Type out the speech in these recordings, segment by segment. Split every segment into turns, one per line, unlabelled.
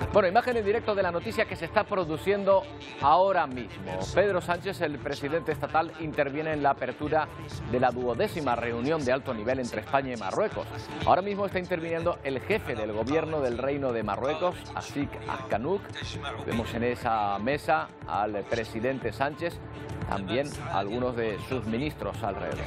Bueno, imagen en directo de la noticia que se está produciendo ahora mismo. Pedro Sánchez, el presidente estatal, interviene en la apertura de la 12ª reunión de alto nivel entre España y Marruecos. Ahora mismo está interviniendo el jefe del gobierno del Reino de Marruecos, Asik Akanouk. Vemos en esa mesa al presidente Sánchez, también a algunos de sus ministros alrededor.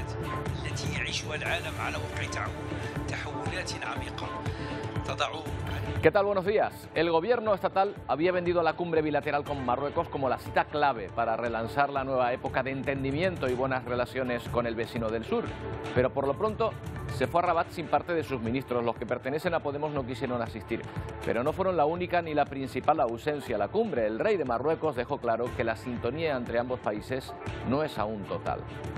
¿Qué tal? Buenos días. El gobierno estatal había vendido la cumbre bilateral con Marruecos como la cita clave para relanzar la nueva época de entendimiento y buenas relaciones con el vecino del sur. Pero por lo pronto se fue a Rabat sin parte de sus ministros. Los que pertenecen a Podemos no quisieron asistir. Pero no fueron la única ni la principal ausencia a la cumbre. El rey de Marruecos dejó claro que la sintonía entre ambos países no es aún total.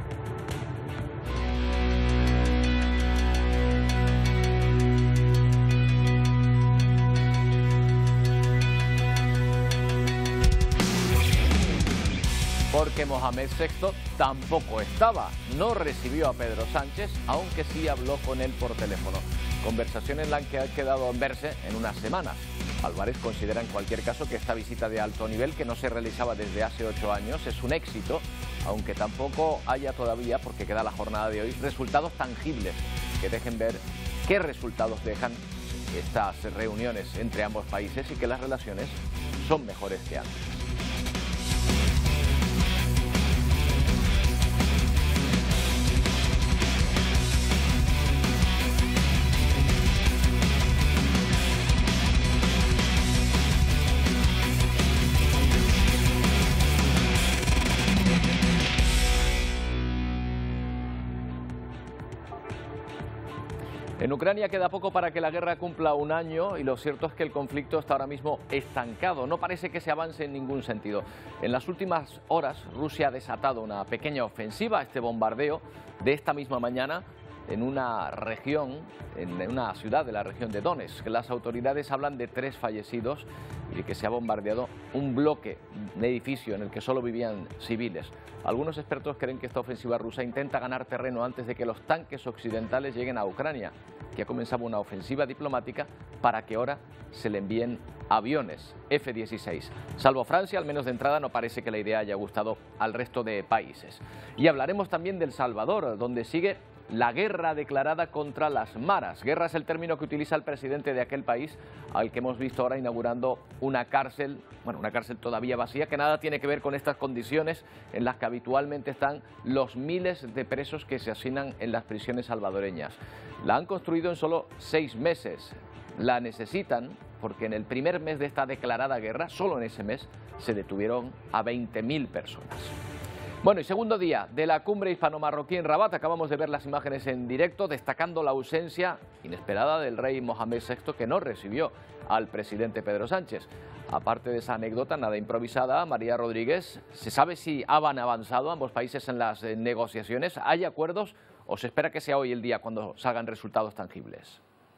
Porque Mohamed VI tampoco estaba, no recibió a Pedro Sánchez, aunque sí habló con él por teléfono. Conversación en la que ha quedado en verse en unas semanas. Álvarez considera en cualquier caso que esta visita de alto nivel, que no se realizaba desde hace 8 años, es un éxito, aunque tampoco haya todavía, porque queda la jornada de hoy, resultados tangibles que dejen ver qué resultados dejan estas reuniones entre ambos países y que las relaciones son mejores que antes. En Ucrania queda poco para que la guerra cumpla un año y lo cierto es que el conflicto está ahora mismo estancado. No parece que se avance en ningún sentido. En las últimas horas Rusia ha desatado una pequeña ofensiva, este bombardeo de esta misma mañana en una región, en una ciudad de la región de Donetsk. Las autoridades hablan de 3 fallecidos y de que se ha bombardeado un bloque, un edificio en el que solo vivían civiles. Algunos expertos creen que esta ofensiva rusa intenta ganar terreno antes de que los tanques occidentales lleguen a Ucrania, que ha comenzado una ofensiva diplomática para que ahora se le envíen aviones F-16. Salvo Francia, al menos de entrada, no parece que la idea haya gustado al resto de países. Y hablaremos también de El Salvador, donde sigue la guerra declarada contra las maras. Guerra es el término que utiliza el presidente de aquel país, al que hemos visto ahora inaugurando una cárcel, bueno, una cárcel todavía vacía, que nada tiene que ver con estas condiciones en las que habitualmente están los miles de presos que se asignan en las prisiones salvadoreñas. La han construido en solo 6 meses. La necesitan porque en el primer mes de esta declarada guerra, solo en ese mes, se detuvieron a 20.000 personas. Bueno, y segundo día de la cumbre hispano-marroquí en Rabat. Acabamos de ver las imágenes en directo, destacando la ausencia inesperada del rey Mohamed VI, que no recibió al presidente Pedro Sánchez. Aparte de esa anécdota, nada improvisada, María Rodríguez, ¿se sabe si han avanzado ambos países en las negociaciones? ¿Hay acuerdos o se espera que sea hoy el día cuando salgan resultados tangibles?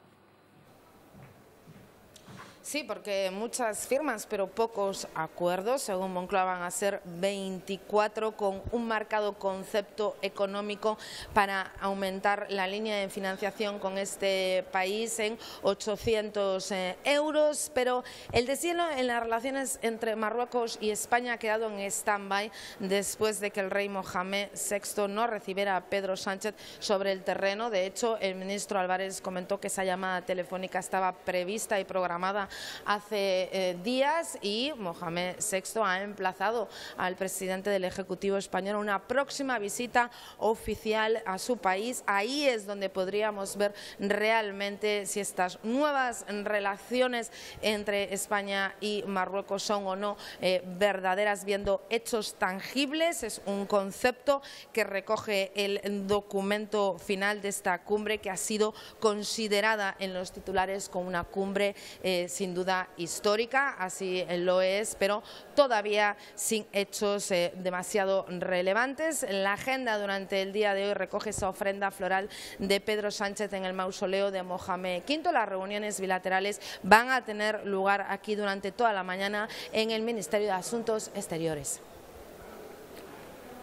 Sí, porque muchas firmas, pero pocos acuerdos. Según Moncloa van a ser 24, con un marcado concepto económico para aumentar la línea de financiación con este país en 800 euros. Pero el deshielo en las relaciones entre Marruecos y España ha quedado en stand-by después de que el rey Mohamed VI no recibiera a Pedro Sánchez sobre el terreno. De hecho, el ministro Álvarez comentó que esa llamada telefónica estaba prevista y programada hace días, y Mohamed VI ha emplazado al presidente del Ejecutivo español a una próxima visita oficial a su país. Ahí es donde podríamos ver realmente si estas nuevas relaciones entre España y Marruecos son o no verdaderas, viendo hechos tangibles. Es un concepto que recoge el documento final de esta cumbre, que ha sido considerada en los titulares como una cumbre sin duda histórica. Así lo es, pero todavía sin hechos demasiado relevantes. La agenda durante el día de hoy recoge esa ofrenda floral de Pedro Sánchez en el mausoleo de Mohamed V. Las reuniones bilaterales van a tener lugar aquí durante toda la mañana en el Ministerio de Asuntos Exteriores.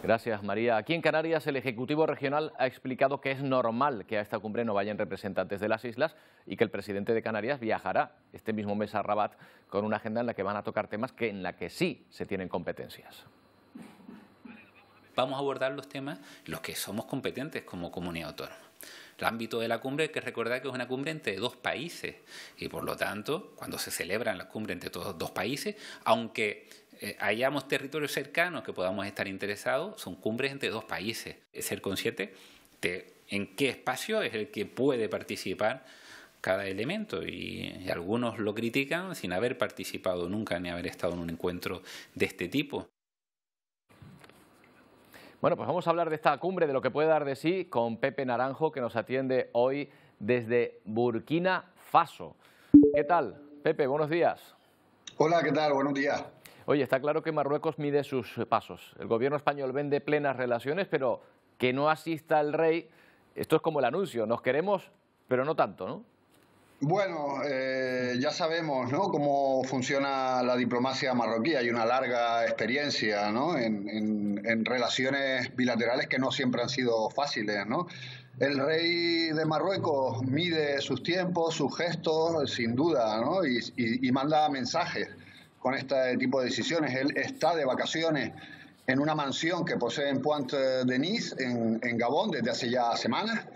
Gracias, María. Aquí en Canarias el Ejecutivo Regional ha explicado que es normal que a esta cumbre no vayan representantes de las islas y que el presidente de Canarias viajará este mismo mes a Rabat con una agenda en la que van a tocar temas en la que sí se tienen competencias.
Vamos a abordar los temas en los que somos competentes como comunidad autónoma. El ámbito de la cumbre hay que recordar que es una cumbre entre dos países y, por lo tanto, cuando se celebran las cumbres entre todos dos países, aunque hayamos territorios cercanos que podamos estar interesados, son cumbres entre dos países. Es ser consciente de en qué espacio es el que puede participar cada elemento y algunos lo critican sin haber participado nunca ni haber estado en un encuentro de este tipo.
Bueno, pues vamos a hablar de esta cumbre, de lo que puede dar de sí, con Pepe Naranjo, que nos atiende hoy desde Burkina Faso. ¿Qué tal, Pepe? Buenos días.
Hola, ¿qué tal? Buenos días.
Oye, está claro que Marruecos mide sus pasos. El gobierno español vende plenas relaciones, pero que no asista el rey, esto es como el anuncio, nos queremos, pero no tanto, ¿no?
Bueno, ya sabemos, ¿no?, cómo funciona la diplomacia marroquí. Hay una larga experiencia, ¿no?, en relaciones bilaterales que no siempre han sido fáciles, ¿no? El rey de Marruecos mide sus tiempos, sus gestos, sin duda, ¿no?, y manda mensajes con este tipo de decisiones. Él está de vacaciones en una mansión que posee en Pointe-de-Nice, en Gabón, desde hace ya semanas.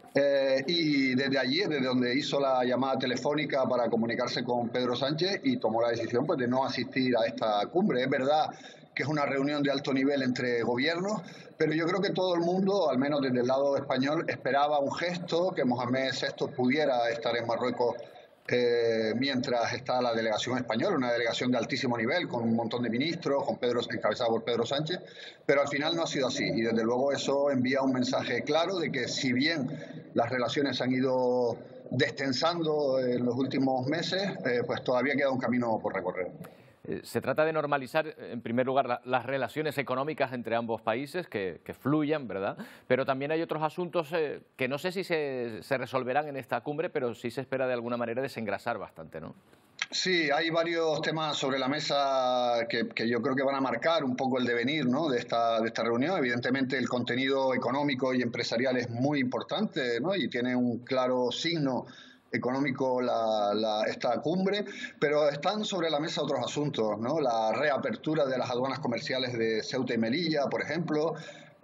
Y desde allí, desde donde hizo la llamada telefónica para comunicarse con Pedro Sánchez, y tomó la decisión, pues, de no asistir a esta cumbre. Es verdad que es una reunión de alto nivel entre gobiernos, pero yo creo que todo el mundo, al menos desde el lado español, esperaba un gesto, que Mohamed VI pudiera estar en Marruecos mientras está la delegación española, una delegación de altísimo nivel, con un montón de ministros, encabezada por Pedro Sánchez, pero al final no ha sido así, y desde luego eso envía un mensaje claro de que, si bien las relaciones han ido destensando en los últimos meses, pues todavía queda un camino por recorrer.
Se trata de normalizar, en primer lugar, las relaciones económicas entre ambos países, que fluyan, ¿verdad? Pero también hay otros asuntos que no sé si se resolverán en esta cumbre, pero sí se espera de alguna manera desengrasar bastante, ¿no?
Sí, hay varios temas sobre la mesa que yo creo que van a marcar un poco el devenir, ¿no?, de esta reunión. Evidentemente, el contenido económico y empresarial es muy importante, ¿no?, y tiene un claro signo económico esta cumbre, pero están sobre la mesa otros asuntos, ¿no? La reapertura de las aduanas comerciales de Ceuta y Melilla, por ejemplo,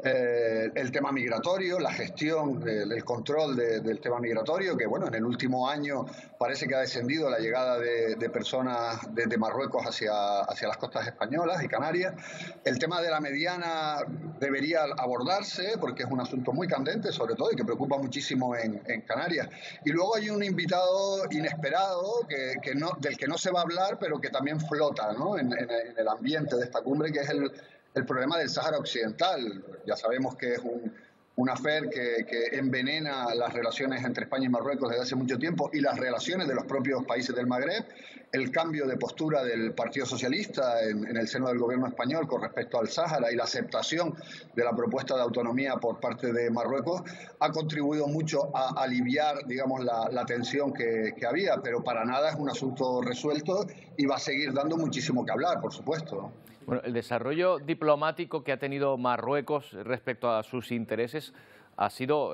el tema migratorio, la gestión, el control del tema migratorio, que, bueno, en el último año parece que ha descendido la llegada de personas desde Marruecos hacia las costas españolas y Canarias. El tema de la mediana debería abordarse porque es un asunto muy candente, sobre todo, y que preocupa muchísimo en Canarias. Y luego hay un invitado inesperado del que no se va a hablar, pero que también flota, ¿no?, en el ambiente de esta cumbre, que es el problema del Sáhara Occidental. Ya sabemos que es un affair que envenena las relaciones entre España y Marruecos desde hace mucho tiempo, y las relaciones de los propios países del Magreb. El cambio de postura del Partido Socialista en el seno del gobierno español con respecto al Sáhara y la aceptación de la propuesta de autonomía por parte de Marruecos ha contribuido mucho a aliviar, digamos, la tensión que había, pero para nada es un asunto resuelto y va a seguir dando muchísimo que hablar, por supuesto.
Bueno, el desarrollo diplomático que ha tenido Marruecos respecto a sus intereses ha sido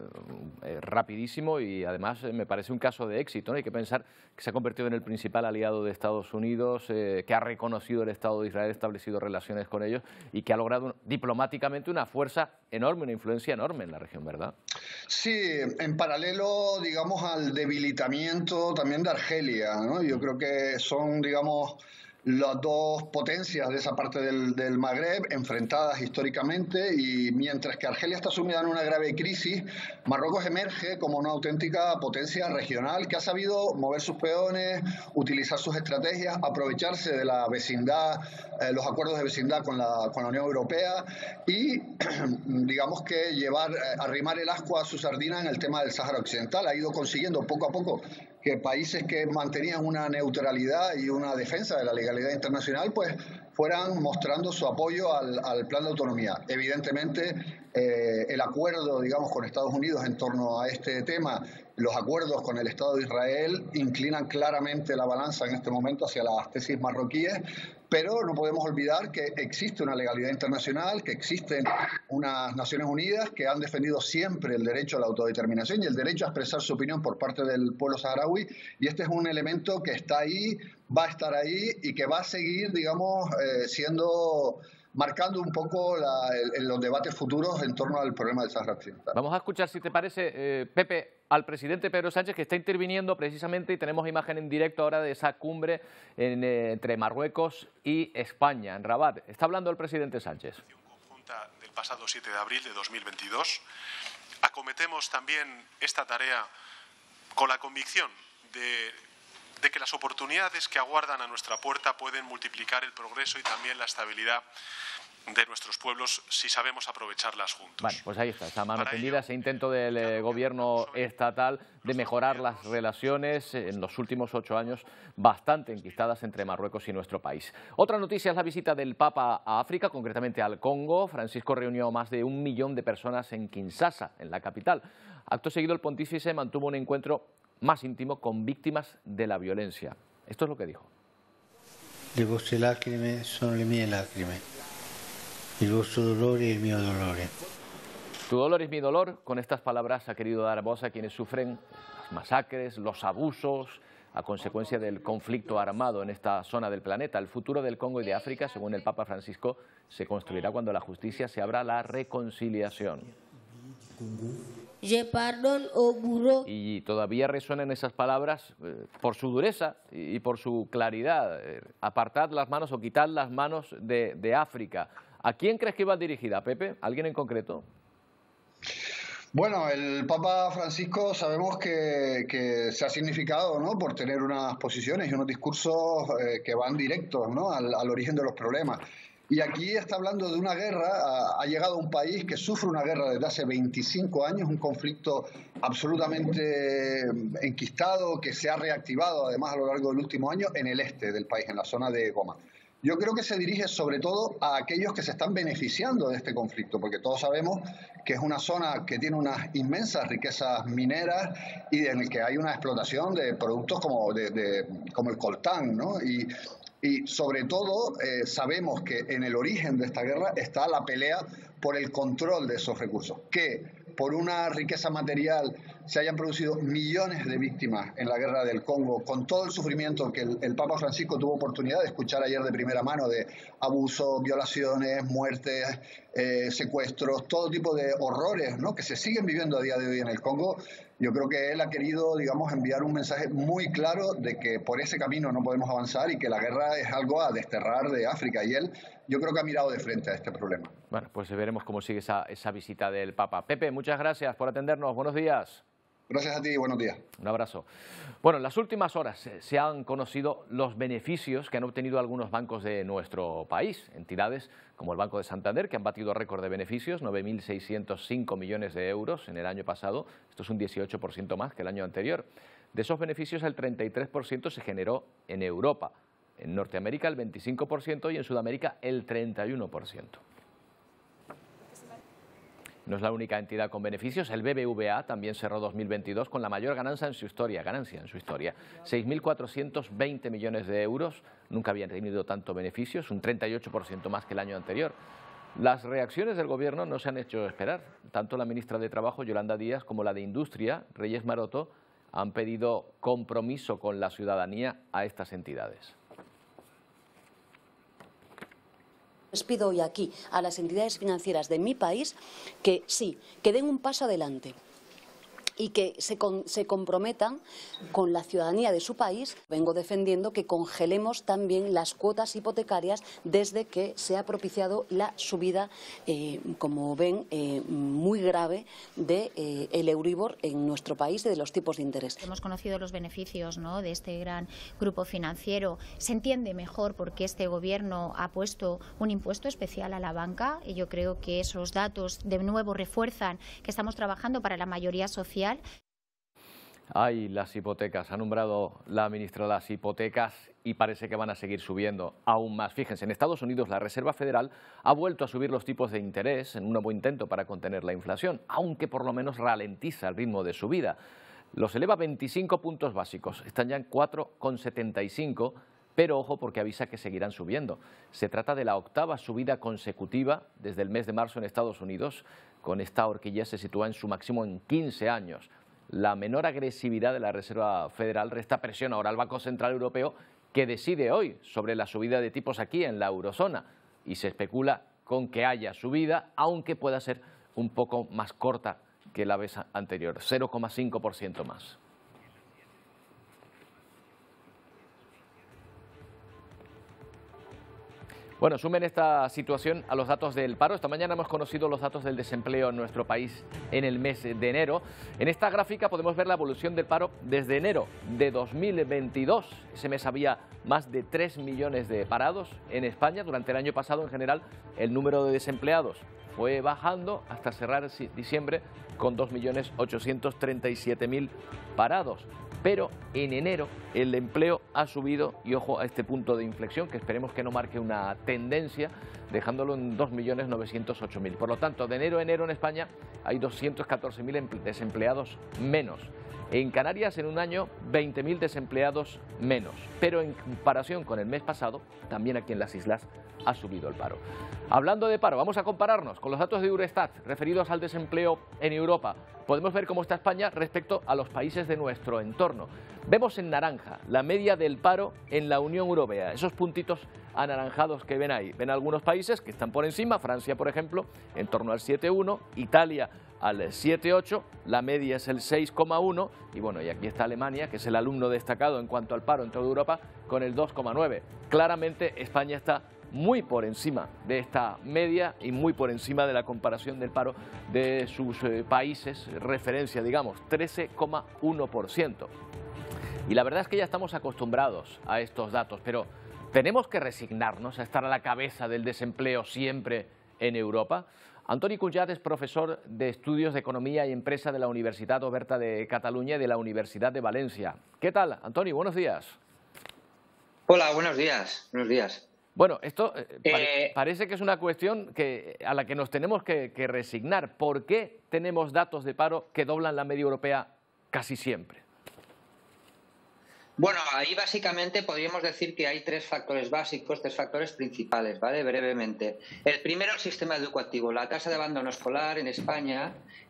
rapidísimo y además me parece un caso de éxito, ¿no? Hay que pensar que se ha convertido en el principal aliado de Estados Unidos, que ha reconocido el Estado de Israel, ha establecido relaciones con ellos y que ha logrado diplomáticamente una fuerza enorme, una influencia enorme en la región, ¿verdad?
Sí, en paralelo, digamos, al debilitamiento también de Argelia, ¿no? Yo creo que son, digamos, las dos potencias de esa parte del Magreb enfrentadas históricamente, y mientras que Argelia está sumida en una grave crisis, Marruecos emerge como una auténtica potencia regional que ha sabido mover sus peones, utilizar sus estrategias, aprovecharse de la vecindad, los acuerdos de vecindad con la Unión Europea y, digamos, que arrimar el ascua a su sardina en el tema del Sáhara Occidental. Ha ido consiguiendo poco a poco que países que mantenían una neutralidad y una defensa de la legalidad internacional, pues fueran mostrando su apoyo al plan de autonomía. Evidentemente, el acuerdo, digamos, con Estados Unidos en torno a este tema, los acuerdos con el Estado de Israel inclinan claramente la balanza en este momento hacia las tesis marroquíes, pero no podemos olvidar que existe una legalidad internacional, que existen unas Naciones Unidas que han defendido siempre el derecho a la autodeterminación y el derecho a expresar su opinión por parte del pueblo saharaui, y este es un elemento que está ahí, va a estar ahí y que va a seguir, digamos, marcando un poco los debates futuros en torno al problema del Sáhara Occidental.
Vamos a escuchar, si te parece, Pepe, al presidente Pedro Sánchez, que está interviniendo precisamente, y tenemos imagen en directo ahora de esa cumbre entre Marruecos y España, en Rabat. Está hablando el presidente Sánchez.
Conjunta del pasado 7 de abril de 2022. Acometemos también esta tarea con la convicción de que las oportunidades que aguardan a nuestra puerta pueden multiplicar el progreso y también la estabilidad de nuestros pueblos si sabemos aprovecharlas juntos.
Bueno, pues ahí está, esa mano tendida, ese intento del gobierno estatal de mejorar las relaciones en los últimos 8 años bastante enquistadas entre Marruecos y nuestro país. Otra noticia es la visita del Papa a África, concretamente al Congo. Francisco reunió a más de 1 millón de personas en Kinshasa, en la capital. Acto seguido, el pontífice mantuvo un encuentro más íntimo con víctimas de la violencia. Esto es lo que dijo.
Le vostre lacrime sono le mie lacrime. El vuestro dolor y el mío dolor.
Tu dolor es mi dolor. Con estas palabras ha querido dar voz a quienes sufren las masacres, los abusos a consecuencia del conflicto armado en esta zona del planeta. El futuro del Congo y de África, según el Papa Francisco, se construirá cuando la justicia se abra a la reconciliación. Y todavía resuenan esas palabras por su dureza y por su claridad. Apartad las manos o quitad las manos de África. ¿A quién crees que iba dirigida, Pepe? ¿Alguien en concreto?
Bueno, el Papa Francisco sabemos que se ha significado, ¿no?, por tener unas posiciones y unos discursos que van directos, ¿no?, al origen de los problemas. Y aquí está hablando de una guerra, ha llegado a un país que sufre una guerra desde hace 25 años, un conflicto absolutamente enquistado, que se ha reactivado además a lo largo del último año en el este del país, en la zona de Goma. Yo creo que se dirige sobre todo a aquellos que se están beneficiando de este conflicto, porque todos sabemos que es una zona que tiene unas inmensas riquezas mineras y en el que hay una explotación de productos como el coltán, ¿no? Y sobre todo sabemos que en el origen de esta guerra está la pelea por el control de esos recursos, que por una riqueza material se hayan producido millones de víctimas en la guerra del Congo, con todo el sufrimiento que el Papa Francisco tuvo oportunidad de escuchar ayer de primera mano, de abusos, violaciones, muertes, secuestros, todo tipo de horrores, ¿no?, que se siguen viviendo a día de hoy en el Congo. Yo creo que él ha querido, digamos, enviar un mensaje muy claro de que por ese camino no podemos avanzar y que la guerra es algo a desterrar de África. Y él, yo creo que ha mirado de frente a este problema.
Bueno, pues veremos cómo sigue esa visita del Papa. Pepe, muchas gracias por atendernos. Buenos días.
Gracias a ti y buenos días.
Un abrazo. Bueno, en las últimas horas se han conocido los beneficios que han obtenido algunos bancos de nuestro país, entidades como el Banco de Santander, que han batido récord de beneficios, 9.605 millones de euros en el año pasado. Esto es un 18% más que el año anterior. De esos beneficios, el 33% se generó en Europa, en Norteamérica el 25% y en Sudamérica el 31%. No es la única entidad con beneficios. El BBVA también cerró 2022 con la mayor ganancia en su historia, 6.420 millones de euros. Nunca habían tenido tanto beneficios, un 38% más que el año anterior. Las reacciones del Gobierno no se han hecho esperar. Tanto la ministra de Trabajo, Yolanda Díaz, como la de Industria, Reyes Maroto, han pedido compromiso con la ciudadanía a estas entidades.
Les pido hoy aquí a las entidades financieras de mi país que sí, que den un paso adelante y que se comprometan con la ciudadanía de su país. Vengo defendiendo que congelemos también las cuotas hipotecarias desde que se ha propiciado la subida, como ven, muy grave del Euribor en nuestro país y de los tipos de interés.
Hemos conocido los beneficios, ¿no?, de este gran grupo financiero. Se entiende mejor porque este gobierno ha puesto un impuesto especial a la banca y yo creo que esos datos de nuevo refuerzan que estamos trabajando para la mayoría social.
Ay, las hipotecas. Ha nombrado la ministra las hipotecas y parece que van a seguir subiendo aún más. Fíjense, en Estados Unidos la Reserva Federal ha vuelto a subir los tipos de interés en un nuevo intento para contener la inflación, aunque por lo menos ralentiza el ritmo de subida. Los eleva 25 puntos básicos, están ya en 4,75, pero ojo porque avisa que seguirán subiendo. Se trata de la 8ª subida consecutiva desde el mes de marzo en Estados Unidos. Con esta horquilla se sitúa en su máximo en 15 años. La menor agresividad de la Reserva Federal resta presión ahora al Banco Central Europeo, que decide hoy sobre la subida de tipos aquí en la eurozona. Y se especula con que haya subida, aunque pueda ser un poco más corta que la vez anterior, 0,5% más. Bueno, sumen esta situación a los datos del paro. Esta mañana hemos conocido los datos del desempleo en nuestro país en el mes de enero. En esta gráfica podemos ver la evolución del paro desde enero de 2022. Ese mes había más de 3 millones de parados en España. Durante el año pasado, en general, el número de desempleados fue bajando hasta cerrar diciembre con 2.837.000 parados. Pero en enero el empleo ha subido, y ojo a este punto de inflexión, que esperemos que no marque una tendencia, dejándolo en 2.908.000. Por lo tanto, de enero a enero en España hay 214.000 desempleados menos. En Canarias, en un año, 20.000 desempleados menos. Pero en comparación con el mes pasado, también aquí en las islas ha subido el paro. Hablando de paro, vamos a compararnos con los datos de Eurostat referidos al desempleo en Europa. Podemos ver cómo está España respecto a los países de nuestro entorno. Vemos en naranja la media del paro en la Unión Europea. Esos puntitos anaranjados que ven ahí. Ven algunos países que están por encima, Francia, por ejemplo, en torno al 7,1, Italia al 7,8, la media es el 6,1 y bueno, y aquí está Alemania, que es el alumno destacado en cuanto al paro en toda Europa, con el 2,9. Claramente España está muy por encima de esta media y muy por encima de la comparación del paro de sus países referencia, digamos, 13,1%. Y la verdad es que ya estamos acostumbrados a estos datos, pero ¿tenemos que resignarnos a estar a la cabeza del desempleo siempre en Europa? Antoni Cullat es profesor de Estudios de Economía y Empresa de la Universitat Oberta de Cataluña y de la Universidad de Valencia. ¿Qué tal, Antoni? Buenos días.
Hola, buenos días. Buenos días.
Bueno, esto parece que es una cuestión a la que nos tenemos que resignar. ¿Por qué tenemos datos de paro que doblan la media europea casi siempre?
Bueno, ahí básicamente podríamos decir que hay tres factores básicos, tres factores principales, ¿vale? Brevemente. El primero, el sistema educativo. La tasa de abandono escolar en España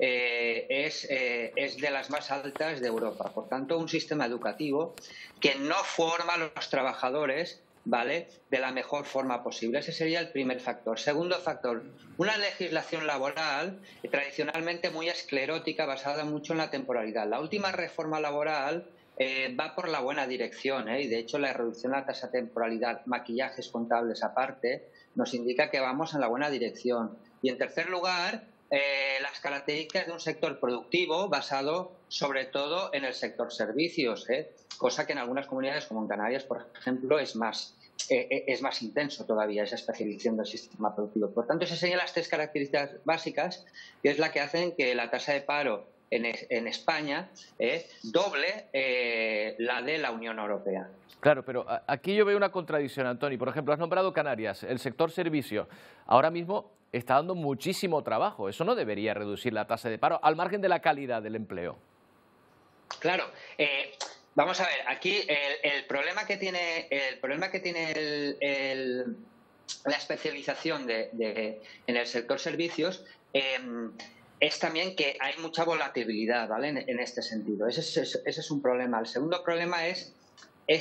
es de las más altas de Europa. Por tanto, un sistema educativo que no forma a los trabajadores, ¿vale?, de la mejor forma posible. Ese sería el primer factor. Segundo factor, una legislación laboral tradicionalmente muy esclerótica, basada mucho en la temporalidad. La última reforma laboral va por la buena dirección, y de hecho la reducción de la tasa de temporalidad, maquillajes contables aparte, nos indica que vamos en la buena dirección. Y en tercer lugar, las características de un sector productivo basado sobre todo en el sector servicios, cosa que en algunas comunidades como en Canarias, por ejemplo, es más intenso todavía esa especialización del sistema productivo. Por tanto, esas serían las tres características básicas, que es la que hacen que la tasa de paro en España doble la de la Unión Europea.
Claro, pero aquí yo veo una contradicción, Antoni. Por ejemplo, has nombrado Canarias, el sector servicio. Ahora mismo está dando muchísimo trabajo. Eso no debería reducir la tasa de paro, al margen de la calidad del empleo. Claro.
Vamos a ver, aquí el problema que tiene la especialización en el sector servicios es también que hay mucha volatilidad, ¿vale?, en este sentido. Ese es un problema. El segundo problema es el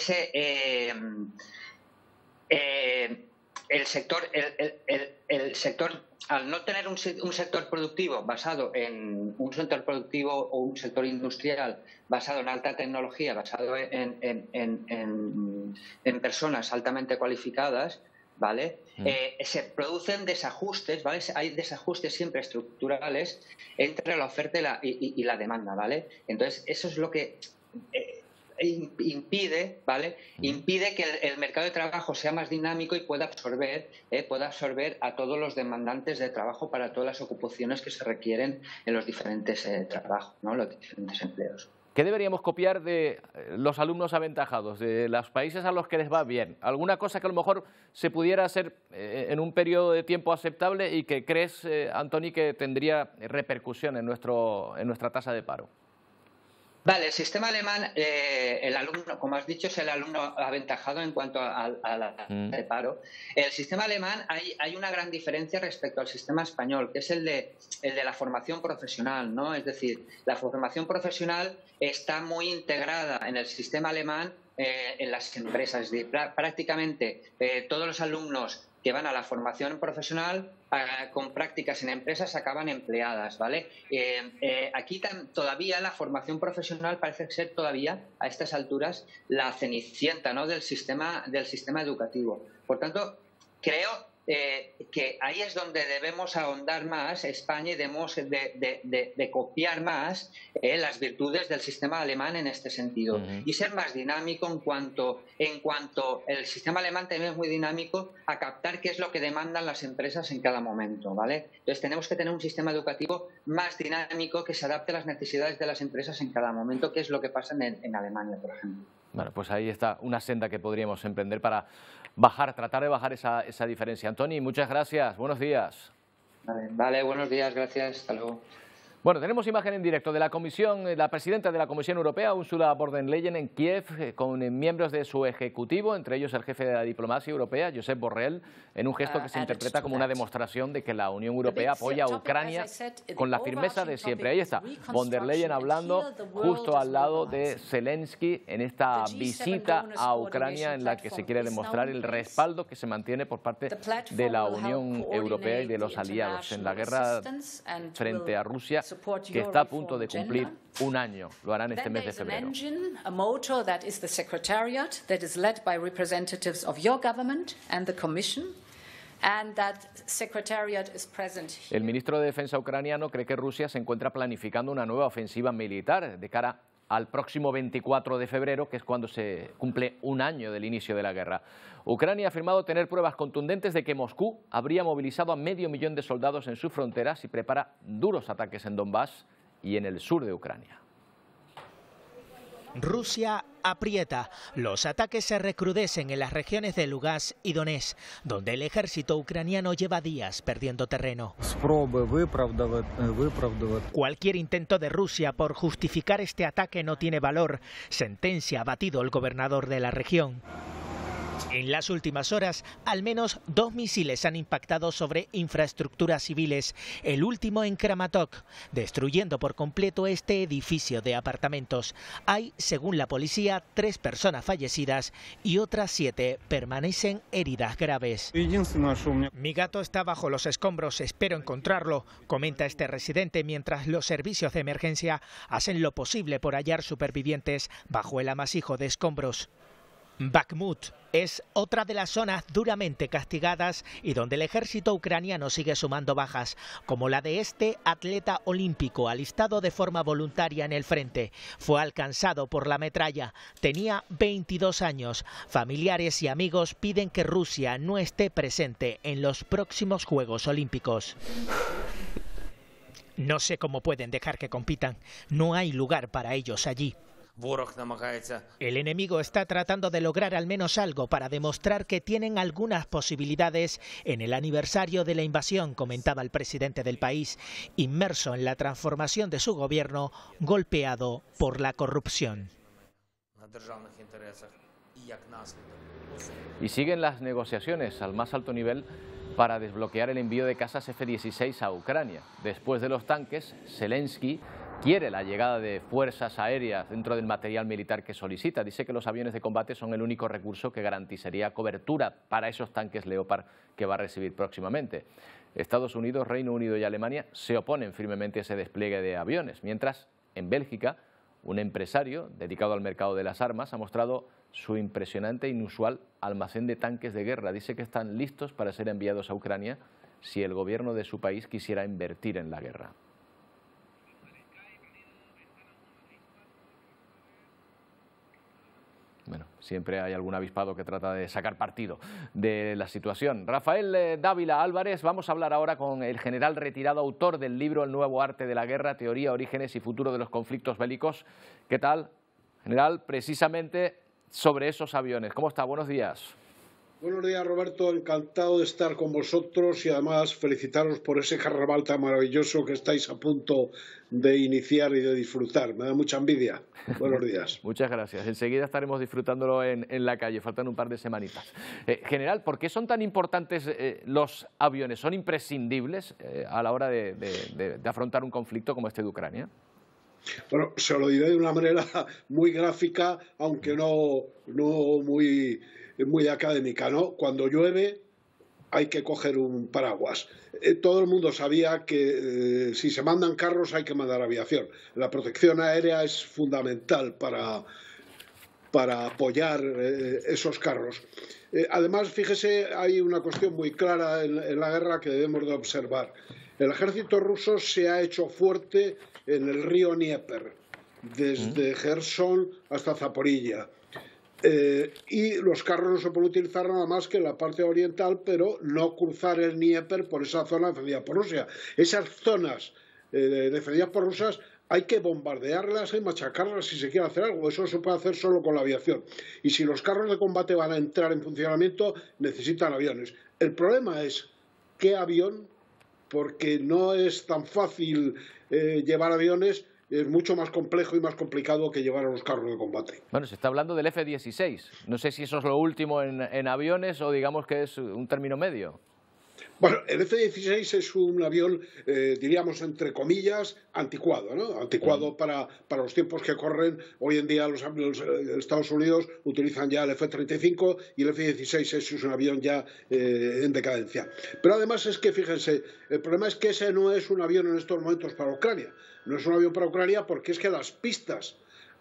sector, al no tener un sector productivo basado en un sector productivo o un sector industrial basado en alta tecnología, basado en personas altamente cualificadas, ¿vale? Se producen desajustes, ¿vale? Hay desajustes siempre estructurales entre la oferta y la demanda, ¿vale? Entonces, eso es lo que impide, ¿vale?, impide que el mercado de trabajo sea más dinámico y pueda absorber a todos los demandantes de trabajo para todas las ocupaciones que se requieren en los diferentes trabajos, ¿no?, los diferentes empleos.
¿Qué deberíamos copiar de los alumnos aventajados, de los países a los que les va bien? ¿Alguna cosa que a lo mejor se pudiera hacer en un periodo de tiempo aceptable y que crees, Antoni, que tendría repercusión en nuestra tasa de paro?
Vale, el sistema alemán, el alumno, como has dicho, es el alumno aventajado en cuanto al paro. El sistema alemán, hay una gran diferencia respecto al sistema español, que es el de la formación profesional, ¿no? Es decir, la formación profesional está muy integrada en el sistema alemán en las empresas. Es decir, prácticamente todos los alumnos que van a la formación profesional con prácticas en empresas acaban empleadas, ¿vale? Aquí todavía la formación profesional parece ser todavía a estas alturas la cenicienta, ¿no?, del sistema educativo. Por tanto, creo que ahí es donde debemos ahondar más España y debemos de copiar más las virtudes del sistema alemán en este sentido y ser más dinámico en cuanto el sistema alemán también es muy dinámico a captar qué es lo que demandan las empresas en cada momento, ¿vale? Entonces tenemos que tener un sistema educativo más dinámico que se adapte a las necesidades de las empresas en cada momento, que es lo que pasa en Alemania, por ejemplo.
Bueno, pues ahí está una senda que podríamos emprender para tratar de bajar esa diferencia. Antoni, muchas gracias. Buenos días.
Vale, buenos días, gracias. Hasta luego.
Bueno, tenemos imagen en directo de la presidenta de la Comisión Europea, Ursula von der Leyen, en Kiev, con miembros de su ejecutivo, entre ellos el jefe de la diplomacia europea, Josep Borrell, en un gesto que se interpreta como una demostración de que la Unión Europea apoya a Ucrania con la firmeza de siempre. Ahí está, von der Leyen hablando justo al lado de Zelensky en esta visita a Ucrania en la que se quiere demostrar el respaldo que se mantiene por parte de la Unión Europea y de los aliados en la guerra frente a Rusia, que está a punto de cumplir un año. Lo harán este mes de febrero. El ministro de Defensa ucraniano cree que Rusia se encuentra planificando una nueva ofensiva militar de cara al próximo 24 de febrero, que es cuando se cumple un año del inicio de la guerra. Ucrania ha afirmado tener pruebas contundentes de que Moscú habría movilizado a 500.000 de soldados en sus fronteras y prepara duros ataques en Donbass y en el sur de Ucrania.
Rusia aprieta. Los ataques se recrudecen en las regiones de Lugansk y Donetsk, donde el ejército ucraniano lleva días perdiendo terreno. Cualquier intento de Rusia por justificar este ataque no tiene valor, sentencia abatido el gobernador de la región. En las últimas horas, al menos 2 misiles han impactado sobre infraestructuras civiles, el último en Kramatorsk, destruyendo por completo este edificio de apartamentos. Hay, según la policía, 3 personas fallecidas y otras 7 permanecen heridas graves. Mi gato está bajo los escombros, espero encontrarlo, comenta este residente mientras los servicios de emergencia hacen lo posible por hallar supervivientes bajo el amasijo de escombros. Bakhmut es otra de las zonas duramente castigadas y donde el ejército ucraniano sigue sumando bajas, como la de este atleta olímpico alistado de forma voluntaria en el frente. Fue alcanzado por la metralla, tenía 22 años. Familiares y amigos piden que Rusia no esté presente en los próximos Juegos Olímpicos. No sé cómo pueden dejar que compitan, no hay lugar para ellos allí. El enemigo está tratando de lograr al menos algo para demostrar que tienen algunas posibilidades en el aniversario de la invasión, comentaba el presidente del país, inmerso en la transformación de su gobierno, golpeado por la corrupción.
Y siguen las negociaciones al más alto nivel para desbloquear el envío de cazas F-16 a Ucrania. Después de los tanques, Zelensky quiere la llegada de fuerzas aéreas dentro del material militar que solicita. Dice que los aviones de combate son el único recurso que garantizaría cobertura para esos tanques Leopard que va a recibir próximamente. Estados Unidos, Reino Unido y Alemania se oponen firmemente a ese despliegue de aviones, mientras en Bélgica un empresario dedicado al mercado de las armas ha mostrado su impresionante e inusual almacén de tanques de guerra. Dice que están listos para ser enviados a Ucrania si el gobierno de su país quisiera invertir en la guerra. Bueno, siempre hay algún avispado que trata de sacar partido de la situación. Rafael Dávila Álvarez, vamos a hablar ahora con el general retirado, autor del libro El nuevo arte de la guerra, teoría, orígenes y futuro de los conflictos bélicos. ¿Qué tal, general? Precisamente sobre esos aviones. ¿Cómo está? Buenos días.
Buenos días, Roberto. Encantado de estar con vosotros y además felicitaros por ese carnaval tan maravilloso que estáis a punto de iniciar y de disfrutar. Me da mucha envidia. Buenos días.
Muchas gracias. Enseguida estaremos disfrutándolo en la calle. Faltan un par de semanitas. General, ¿por qué son tan importantes los aviones? ¿Son imprescindibles a la hora de afrontar un conflicto como este de Ucrania?
Bueno, se lo diré de una manera muy gráfica, aunque no muy académica, ¿no? Cuando llueve hay que coger un paraguas. Todo el mundo sabía que si se mandan carros hay que mandar aviación. La protección aérea es fundamental para apoyar esos carros. Además, fíjese, hay una cuestión muy clara en la guerra que debemos de observar. El ejército ruso se ha hecho fuerte en el río Dnieper, desde Gerson hasta Zaporilla. Y los carros no se pueden utilizar nada más que en la parte oriental, pero no cruzar el Dnieper por esa zona defendida por Rusia. Esas zonas defendidas por Rusia hay que bombardearlas y machacarlas si se quiere hacer algo. Eso se puede hacer solo con la aviación. Y si los carros de combate van a entrar en funcionamiento, necesitan aviones. El problema es qué avión, porque no es tan fácil llevar aviones. Es mucho más complejo y más complicado que llevar a los carros de combate.
Bueno, se está hablando del F-16. No sé si eso es lo último en aviones o digamos que es un término medio.
Bueno, el F-16 es un avión, diríamos, entre comillas, anticuado, ¿no? Anticuado para los tiempos que corren. Hoy en día los Estados Unidos utilizan ya el F-35 y el F-16 es un avión ya en decadencia. Pero además es que, fíjense, el problema es que ese no es un avión en estos momentos para Ucrania. No es un avión para Ucrania porque es que las pistas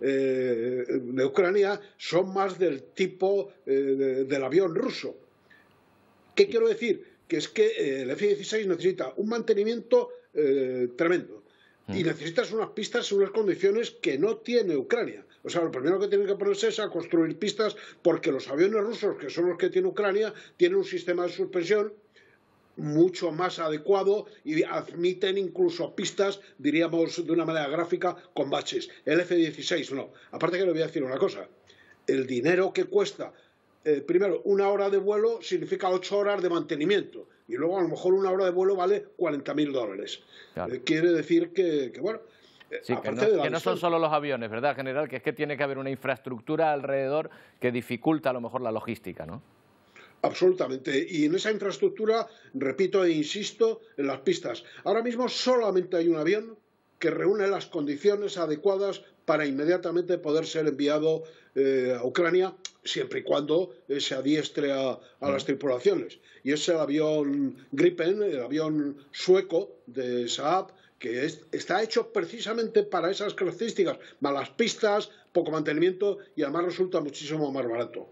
de Ucrania son más del tipo del avión ruso. ¿Qué quiero decir? Que es que el F-16 necesita un mantenimiento tremendo y necesitas unas pistas en unas condiciones que no tiene Ucrania. O sea, lo primero que tienen que ponerse es a construir pistas porque los aviones rusos, que son los que tiene Ucrania, tienen un sistema de suspensión mucho más adecuado y admiten incluso pistas, diríamos de una manera gráfica, con baches. El F-16 no. Aparte que le voy a decir una cosa, el dinero que cuesta, primero, una hora de vuelo significa 8 horas de mantenimiento y luego a lo mejor una hora de vuelo vale $40.000. Claro. Quiere decir que bueno...
Sí, que no son solo los aviones, ¿verdad, general? Que es que tiene que haber una infraestructura alrededor que dificulta a lo mejor la logística, ¿no?
Absolutamente. Y en esa infraestructura, repito e insisto, en las pistas. Ahora mismo solamente hay un avión que reúne las condiciones adecuadas para inmediatamente poder ser enviado a Ucrania, siempre y cuando se adiestre a las tripulaciones. Y es el avión Gripen, el avión sueco de Saab, que está hecho precisamente para esas características, malas pistas, poco mantenimiento y además resulta muchísimo más barato.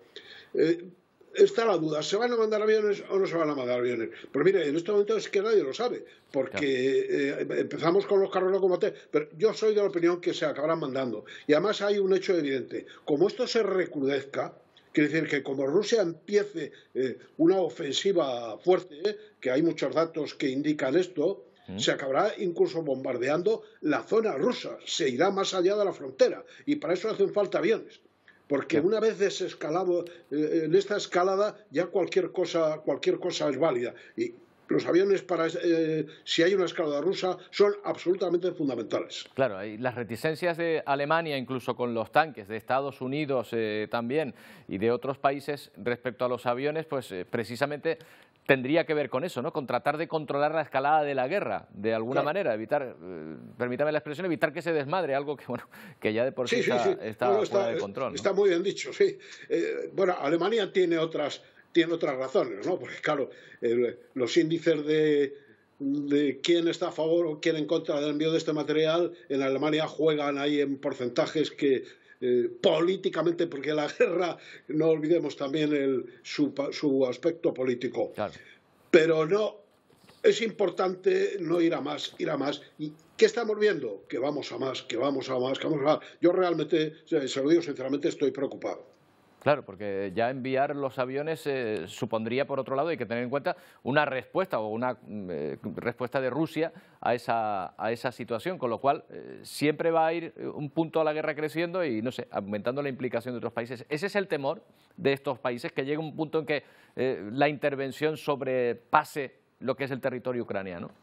Está la duda, ¿se van a mandar aviones o no se van a mandar aviones? Pero mire, en este momento es que nadie lo sabe, porque empezamos con los carros de combate, pero yo soy de la opinión que se acabarán mandando. Y además hay un hecho evidente, como esto se recrudezca, quiere decir que como Rusia empiece una ofensiva fuerte, que hay muchos datos que indican esto, se acabará incluso bombardeando la zona rusa, se irá más allá de la frontera, y para eso hacen falta aviones. Porque una vez desescalado en esta escalada ya cualquier cosa es válida. Y los aviones, si hay una escalada rusa, son absolutamente fundamentales.
Claro, y las reticencias de Alemania, incluso con los tanques, de Estados Unidos también, y de otros países respecto a los aviones, pues precisamente tendría que ver con eso, ¿no? Con tratar de controlar la escalada de la guerra, de alguna manera, evitar, permítame la expresión, evitar que se desmadre algo que, bueno, que ya de por sí está fuera de control, ¿no?
Está muy bien dicho, sí. Bueno, Alemania tiene otras razones, ¿no? Porque, claro, los índices de quién está a favor o quién en contra del envío de este material en Alemania juegan ahí en porcentajes que políticamente, porque la guerra, no olvidemos también su aspecto político. Claro. Pero no, es importante no ir a más, ir a más. ¿Y qué estamos viendo? Que vamos a más, que vamos a más, que vamos a más. Yo realmente, se lo digo sinceramente, estoy preocupado.
Claro, porque ya enviar los aviones supondría, por otro lado, hay que tener en cuenta una respuesta o una respuesta de Rusia a esa situación, con lo cual siempre va a ir un punto a la guerra creciendo y, no sé, aumentando la implicación de otros países. Ese es el temor de estos países, que llegue un punto en que la intervención sobrepase lo que es el territorio ucraniano.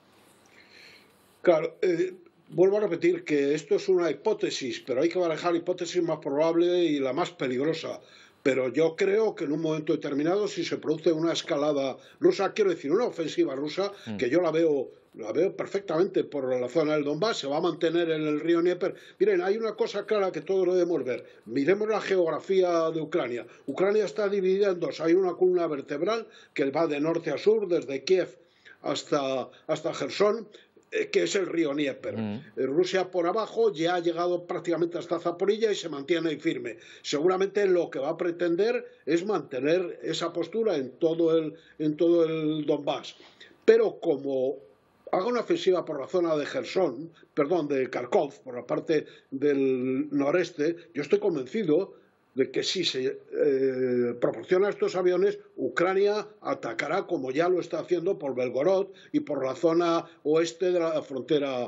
Claro, vuelvo a repetir que esto es una hipótesis, pero hay que barajar la hipótesis más probable y la más peligrosa. Pero yo creo que en un momento determinado, si se produce una escalada rusa, quiero decir, una ofensiva rusa, que yo la veo perfectamente por la zona del Donbass, se va a mantener en el río Dnieper. Miren, hay una cosa clara que todos debemos ver. Miremos la geografía de Ucrania. Ucrania está dividida en dos. Hay una columna vertebral que va de norte a sur, desde Kiev hasta Jersón, que es el río Dnieper. Rusia por abajo ya ha llegado prácticamente hasta Zaporilla y se mantiene ahí firme. Seguramente lo que va a pretender es mantener esa postura en todo el Donbass. Pero como haga una ofensiva por la zona de de Kharkov, por la parte del noreste, yo estoy convencido de que si se proporciona estos aviones, Ucrania atacará, como ya lo está haciendo, por Belgorod y por la zona oeste de la frontera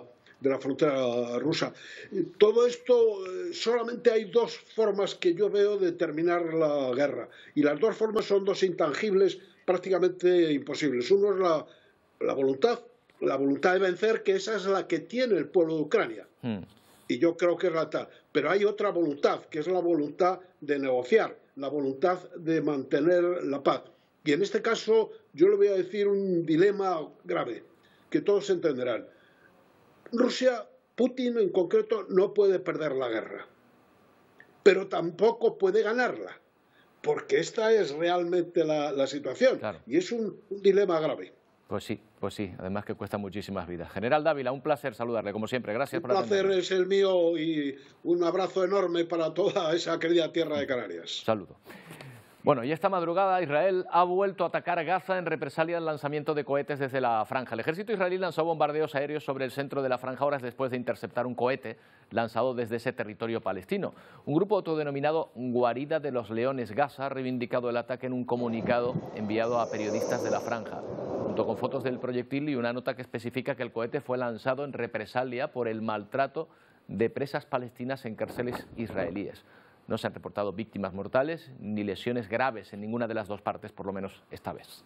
rusa. Todo esto, solamente hay dos formas que yo veo de terminar la guerra, y las dos formas son dos intangibles prácticamente imposibles. Uno es la voluntad de vencer, que esa es la que tiene el pueblo de Ucrania. Y yo creo que es la tal. Pero hay otra voluntad, que es la voluntad de negociar, la voluntad de mantener la paz. Y en este caso yo le voy a decir un dilema grave, que todos entenderán. Rusia, Putin en concreto, no puede perder la guerra, pero tampoco puede ganarla, porque esta es realmente la situación. Claro. Y es un dilema grave.
Pues sí, además que cuesta muchísimas vidas. General Dávila, un placer saludarle, como siempre. Gracias por atendernos.
Un placer es el mío y un abrazo enorme para toda esa querida tierra de Canarias.
Saludo. Bueno, y esta madrugada Israel ha vuelto a atacar Gaza en represalia al lanzamiento de cohetes desde la franja. El ejército israelí lanzó bombardeos aéreos sobre el centro de la franja horas después de interceptar un cohete lanzado desde ese territorio palestino. Un grupo autodenominado Guarida de los Leones Gaza ha reivindicado el ataque en un comunicado enviado a periodistas de la franja, junto con fotos del proyectil y una nota que especifica que el cohete fue lanzado en represalia por el maltrato de presas palestinas en cárceles israelíes. No se han reportado víctimas mortales ni lesiones graves en ninguna de las dos partes, por lo menos esta vez.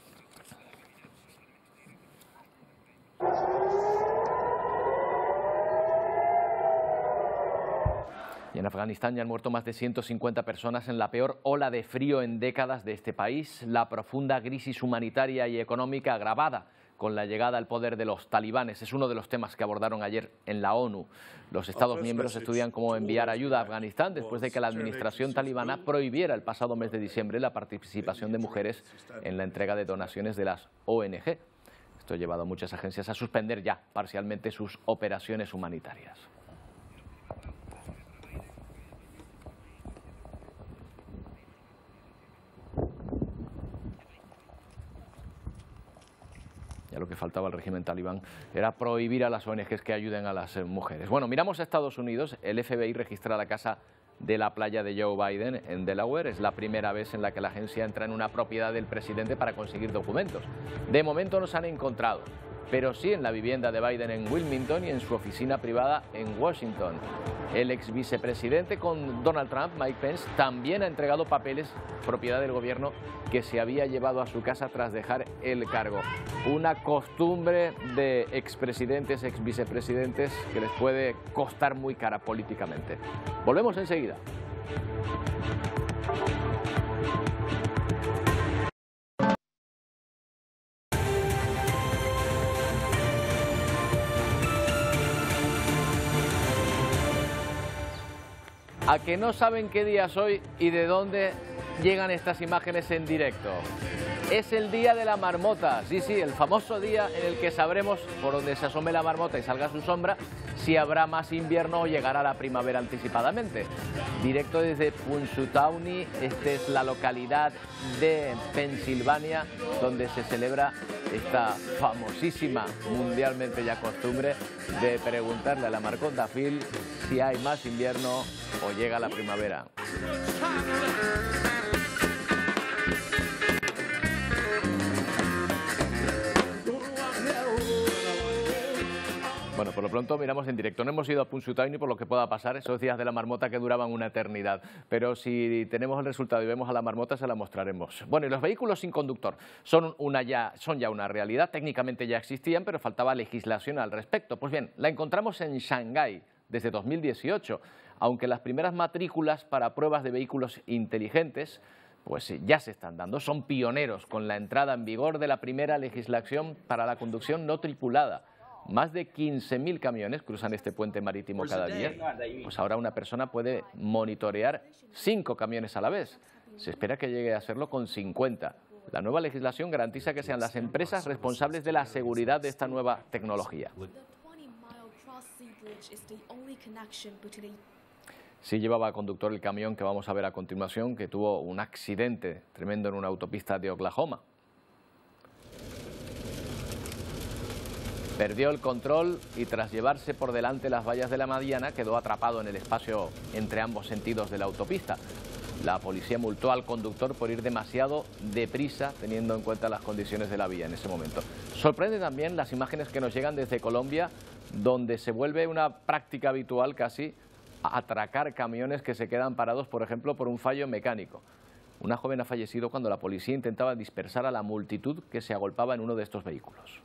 Y en Afganistán ya han muerto más de 150 personas en la peor ola de frío en décadas de este país. La profunda crisis humanitaria y económica agravada con la llegada al poder de los talibanes es uno de los temas que abordaron ayer en la ONU. Los Estados miembros estudian cómo enviar ayuda a Afganistán después de que la administración talibana prohibiera el pasado mes de diciembre la participación de mujeres en la entrega de donaciones de las ONG. Esto ha llevado a muchas agencias a suspender ya parcialmente sus operaciones humanitarias. Ya lo que faltaba al régimen talibán era prohibir a las ONGs que ayuden a las mujeres. Bueno, miramos a Estados Unidos. El FBI registra la casa de la playa de Joe Biden en Delaware. Es la primera vez en la que la agencia entra en una propiedad del presidente para conseguir documentos. De momento no se han encontrado, pero sí en la vivienda de Biden en Wilmington y en su oficina privada en Washington. El ex vicepresidente con Donald Trump, Mike Pence, también ha entregado papeles propiedad del gobierno que se había llevado a su casa tras dejar el cargo. Una costumbre de expresidentes, ex vicepresidentes que les puede costar muy cara políticamente. Volvemos enseguida. ¿A que no saben qué día es hoy y de dónde llegan estas imágenes en directo? Es el día de la marmota, sí, el famoso día en el que sabremos, por donde se asome la marmota y salga su sombra, si habrá más invierno o llegará la primavera anticipadamente. Directo desde Punxsutawney, esta es la localidad de Pensilvania donde se celebra esta famosísima, mundialmente ya costumbre de preguntarle a la marmota Phil si hay más invierno o llega la primavera. Bueno, por lo pronto miramos en directo. No hemos ido a Punxsutawney por lo que pueda pasar, esos días de la marmota que duraban una eternidad. Pero si tenemos el resultado y vemos a la marmota, se la mostraremos. Bueno, y los vehículos sin conductor son ya una realidad. Técnicamente ya existían, pero faltaba legislación al respecto. Pues bien, la encontramos en Shanghái desde 2018, aunque las primeras matrículas para pruebas de vehículos inteligentes pues ya se están dando. Son pioneros con la entrada en vigor de la primera legislación para la conducción no tripulada. Más de 15.000 camiones cruzan este puente marítimo cada día. Pues ahora una persona puede monitorear 5 camiones a la vez. Se espera que llegue a hacerlo con 50. La nueva legislación garantiza que sean las empresas responsables de la seguridad de esta nueva tecnología. Sí llevaba conductor el camión que vamos a ver a continuación, que tuvo un accidente tremendo en una autopista de Oklahoma. Perdió el control y tras llevarse por delante las vallas de la mediana quedó atrapado en el espacio entre ambos sentidos de la autopista. La policía multó al conductor por ir demasiado deprisa teniendo en cuenta las condiciones de la vía en ese momento. Sorprende también las imágenes que nos llegan desde Colombia, donde se vuelve una práctica habitual casi atracar camiones que se quedan parados, por ejemplo, por un fallo mecánico. Una joven ha fallecido cuando la policía intentaba dispersar a la multitud que se agolpaba en uno de estos vehículos.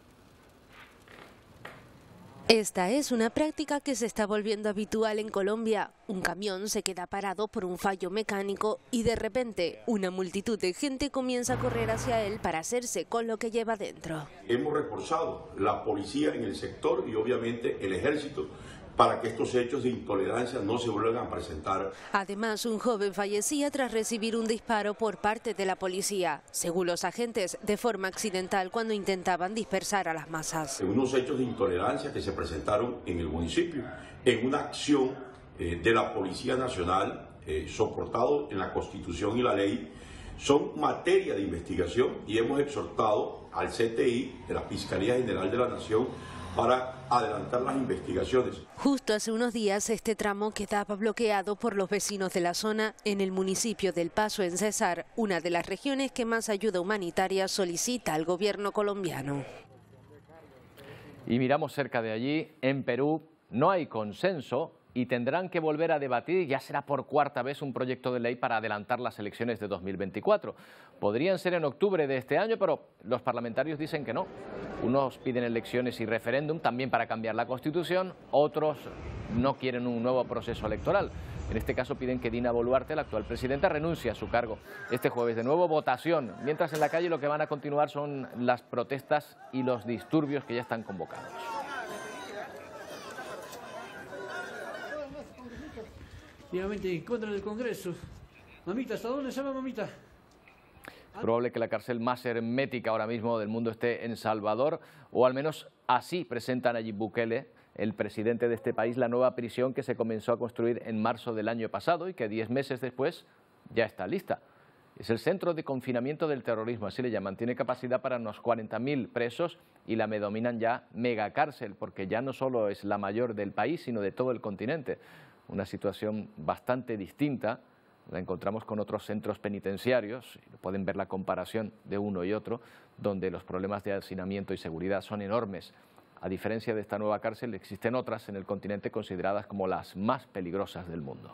Esta es una práctica que se está volviendo habitual en Colombia. Un camión se queda parado por un fallo mecánico y de repente una multitud de gente comienza a correr hacia él para hacerse con lo que lleva dentro.
Hemos reforzado la policía en el sector y obviamente el ejército para que estos hechos de intolerancia no se vuelvan a presentar.
Además, un joven fallecía tras recibir un disparo por parte de la policía, según los agentes, de forma accidental cuando intentaban dispersar a las masas.
Unos hechos de intolerancia que se presentaron en el municipio, en una acción de la Policía Nacional, soportado en la Constitución y la ley, son materia de investigación y hemos exhortado al CTI, de la Fiscalía General de la Nación, para adelantar las investigaciones.
Justo hace unos días este tramo quedaba bloqueado por los vecinos de la zona en el municipio del Paso en Cesar, una de las regiones que más ayuda humanitaria solicita al gobierno colombiano.
Y miramos cerca de allí, en Perú, no hay consenso y tendrán que volver a debatir, ya será por cuarta vez, un proyecto de ley para adelantar las elecciones de 2024. Podrían ser en octubre de este año, pero los parlamentarios dicen que no. Unos piden elecciones y referéndum también para cambiar la Constitución, otros no quieren un nuevo proceso electoral. En este caso piden que Dina Boluarte, la actual presidenta, renuncie a su cargo. Este jueves de nuevo votación, mientras en la calle lo que van a continuar son las protestas y los disturbios que ya están convocados.
Nuevamente en contra del Congreso. Mamita, ¿hasta dónde se va, mamita?
Es probable que la cárcel más hermética ahora mismo del mundo esté en Salvador, o al menos así presenta Nayib Bukele, el presidente de este país, la nueva prisión que se comenzó a construir en marzo del año pasado y que 10 meses después ya está lista. Es el centro de confinamiento del terrorismo, así le llaman. Tiene capacidad para unos 40.000 presos y la denominan ya megacárcel, porque ya no solo es la mayor del país, sino de todo el continente. Una situación bastante distinta. La encontramos con otros centros penitenciarios, pueden ver la comparación de uno y otro, donde los problemas de hacinamiento y seguridad son enormes. A diferencia de esta nueva cárcel, existen otras en el continente consideradas como las más peligrosas del mundo.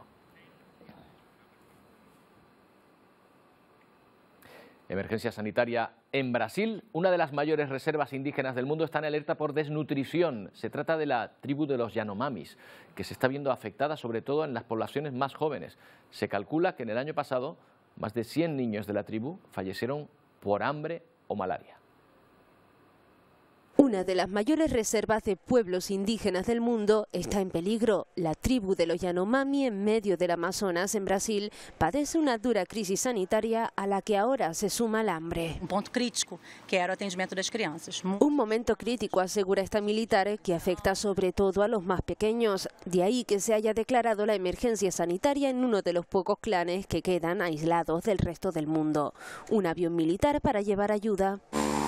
Emergencia sanitaria en Brasil. Una de las mayores reservas indígenas del mundo está en alerta por desnutrición. Se trata de la tribu de los Yanomamis, que se está viendo afectada sobre todo en las poblaciones más jóvenes. Se calcula que en el año pasado más de 100 niños de la tribu fallecieron por hambre o malaria.
Una de las mayores reservas de pueblos indígenas del mundo está en peligro. La tribu de los Yanomami, en medio del Amazonas, en Brasil, padece una dura crisis sanitaria a la que ahora se suma el hambre.
Un punto crítico, que era el atendimiento de las crianças.
Un momento crítico, asegura esta militar, que afecta sobre todo a los más pequeños. De ahí que se haya declarado la emergencia sanitaria en uno de los pocos clanes que quedan aislados del resto del mundo. Un avión militar para llevar ayuda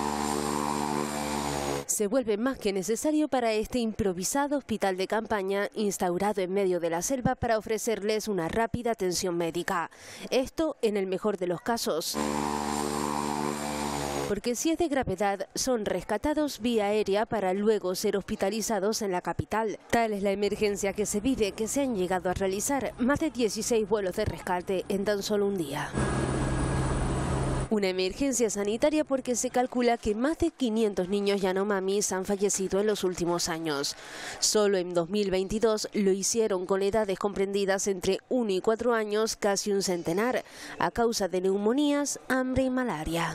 se vuelve más que necesario para este improvisado hospital de campaña instaurado en medio de la selva para ofrecerles una rápida atención médica. Esto en el mejor de los casos, porque si es de gravedad son rescatados vía aérea para luego ser hospitalizados en la capital. Tal es la emergencia que se vive, que se han llegado a realizar más de 16 vuelos de rescate en tan solo un día. Una emergencia sanitaria porque se calcula que más de 500 niños Yanomamis han fallecido en los últimos años. Solo en 2022 lo hicieron con edades comprendidas entre 1 y 4 años, casi un centenar, a causa de neumonías, hambre y malaria.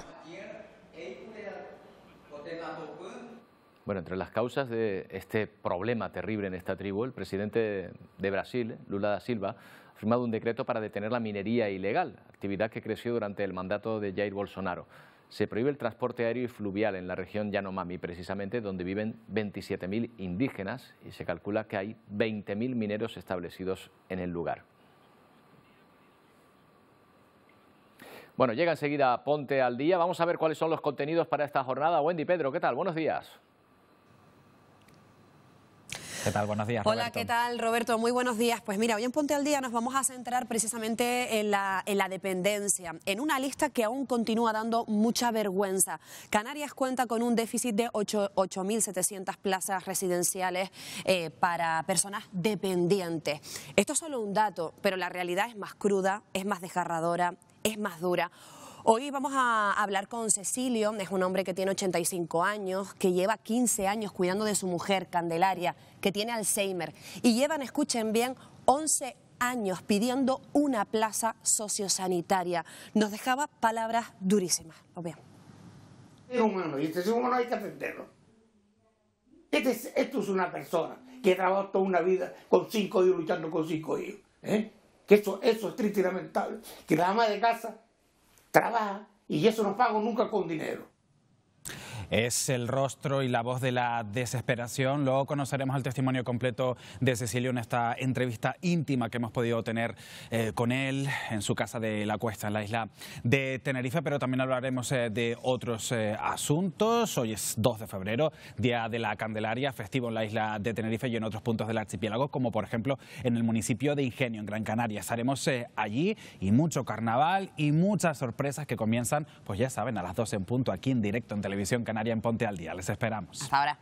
Bueno, entre las causas de este problema terrible en esta tribu, el presidente de Brasil, Lula da Silva, ha firmado un decreto para detener la minería ilegal, actividad que creció durante el mandato de Jair Bolsonaro. Se prohíbe el transporte aéreo y fluvial en la región Yanomami, precisamente donde viven 27.000 indígenas, y se calcula que hay 20.000 mineros establecidos en el lugar. Bueno, llega enseguida Ponte al Día. Vamos a ver cuáles son los contenidos para esta jornada. Wendy, Pedro, ¿qué tal? Buenos días.
¿Qué tal? Buenos días, Roberto.
Hola, ¿qué tal, Roberto? Muy buenos días. Pues mira, hoy en Ponte al Día nos vamos a centrar precisamente en la dependencia, en una lista que aún continúa dando mucha vergüenza. Canarias cuenta con un déficit de 8.700 plazas residenciales para personas dependientes. Esto es solo un dato, pero la realidad es más cruda, es más desgarradora, es más dura. Hoy vamos a hablar con Cecilio, es un hombre que tiene 85 años, que lleva 15 años cuidando de su mujer, Candelaria, que tiene Alzheimer. Y llevan, escuchen bien, 11 años pidiendo una plaza sociosanitaria. Nos dejaba palabras durísimas. Lo vean.
Es humano, y este ser humano hay que atenderlo. Esto es una persona que ha trabajado toda una vida con 5 hijos, luchando con 5 hijos. Que eso es triste y lamentable. Que la ama de casa trabaja y eso no pago nunca con dinero.
Es el rostro y la voz de la desesperación. Luego conoceremos el testimonio completo de Cecilio en esta entrevista íntima que hemos podido tener con él en su casa de La Cuesta, en la isla de Tenerife, pero también hablaremos de otros asuntos. Hoy es 2 de febrero, Día de la Candelaria, festivo en la isla de Tenerife y en otros puntos del archipiélago, como por ejemplo en el municipio de Ingenio, en Gran Canaria. Estaremos allí y mucho carnaval y muchas sorpresas que comienzan, pues ya saben, a las 12 en punto, aquí en directo en Televisión Canaria en Ponte al Día. Les esperamos.
Hasta ahora.